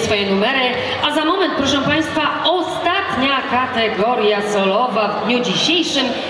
swoje numery, a za moment, proszę Państwa, ostatnia kategoria solowa w dniu dzisiejszym.